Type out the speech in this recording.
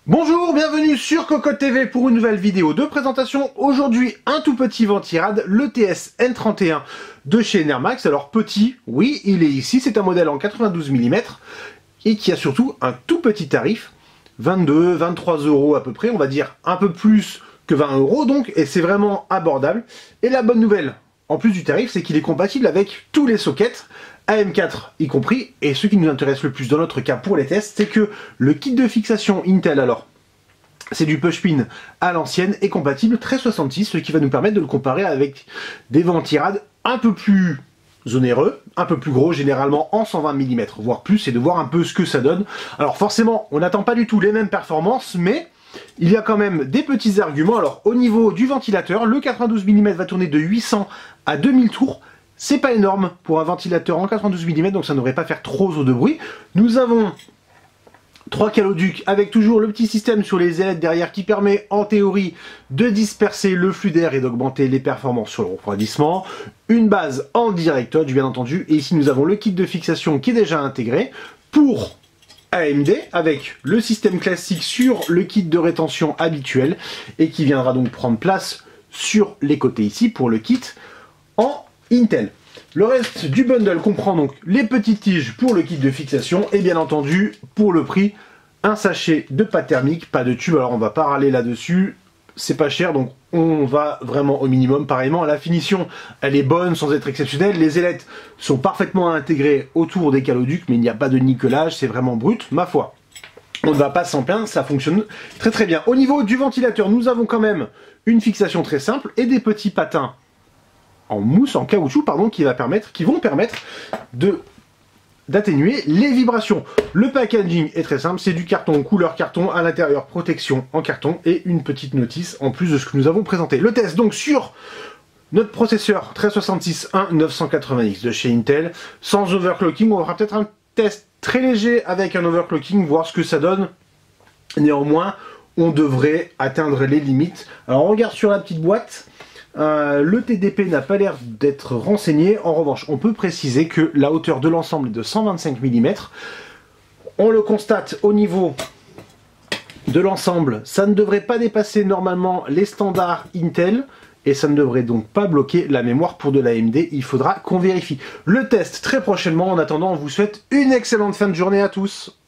Bonjour, bienvenue sur Cocotte TV pour une nouvelle vidéo de présentation. Aujourd'hui, un tout petit ventirad, le TS N31 de chez Enermax. Alors petit, oui, il est ici, c'est un modèle en 92 mm et qui a surtout un tout petit tarif, 22, 23 € à peu près, on va dire un peu plus que 20 € donc, et c'est vraiment abordable. Et la bonne nouvelle, en plus du tarif, c'est qu'il est compatible avec tous les sockets, AM4 y compris, et ce qui nous intéresse le plus dans notre cas pour les tests, c'est que le kit de fixation Intel, alors c'est du pushpin à l'ancienne, est compatible 1366, ce qui va nous permettre de le comparer avec des ventirades un peu plus onéreux, un peu plus gros, généralement en 120 mm, voire plus, et de voir un peu ce que ça donne. Alors forcément, on n'attend pas du tout les mêmes performances, mais il y a quand même des petits arguments. Alors au niveau du ventilateur, le 92 mm va tourner de 800 à 2000 tours. C'est pas énorme pour un ventilateur en 92 mm, donc ça ne devrait pas faire trop de bruit. Nous avons 3 caloducs avec toujours le petit système sur les ailettes derrière qui permet en théorie de disperser le flux d'air et d'augmenter les performances sur le refroidissement. Une base en direct touch bien entendu, et ici nous avons le kit de fixation qui est déjà intégré pour AMD avec le système classique sur le kit de rétention habituel et qui viendra donc prendre place sur les côtés ici pour le kit en Intel. Le reste du bundle comprend donc les petites tiges pour le kit de fixation et bien entendu pour le prix un sachet de pâte thermique, pas de tube. Alors on va pas râler là-dessus, c'est pas cher donc on va vraiment au minimum. Pareillement la finition elle est bonne sans être exceptionnelle, les ailettes sont parfaitement intégrées autour des caloducs mais il n'y a pas de nickelage, c'est vraiment brut ma foi. On ne va pas s'en plaindre, ça fonctionne très très bien. Au niveau du ventilateur, nous avons quand même une fixation très simple et des petits patins en mousse, en caoutchouc, pardon, qui vont permettre d'atténuer les vibrations. Le packaging est très simple, c'est du carton couleur carton, à l'intérieur protection en carton et une petite notice en plus de ce que nous avons présenté. Le test donc sur notre processeur 1366-1-980X de chez Intel, sans overclocking. On fera peut-être un test très léger avec un overclocking, voir ce que ça donne. Néanmoins, on devrait atteindre les limites. Alors on regarde sur la petite boîte. Le TDP n'a pas l'air d'être renseigné. En revanche, on peut préciser que la hauteur de l'ensemble est de 125 mm. On le constate au niveau de l'ensemble. Ça ne devrait pas dépasser normalement les standards Intel. Et ça ne devrait donc pas bloquer la mémoire pour de l'AMD. Il faudra qu'on vérifie. Le test très prochainement. En attendant, on vous souhaite une excellente fin de journée à tous.